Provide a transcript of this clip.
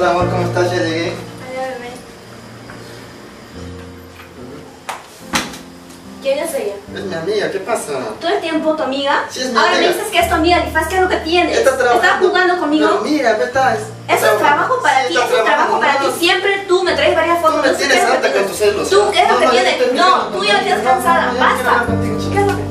Hola amor, ¿cómo estás? Ya llegué. Hola, bebé. ¿Quién es ella? Es mi amiga, ¿qué pasa? ¿Todo el tiempo tu amiga? Sí, es mi Ahora amiga. me dices que es tu amiga, Lifaz, ¿qué es lo que tienes? Está trabajando. ¿Estás jugando conmigo? Pero mira, ¿qué tal? Eso es trabajo para ti, eso es trabajo para ti. Siempre tú me traes varias fotos. Tú me no sé tienes qué es lo que harta con tienes. tus celos. ¿Tú qué es lo que yo tienes? estoy No, mirando tú ya me tienes contigo. cansada, No, ya quiero hablar basta. contigo, chica. ¿Qué es lo que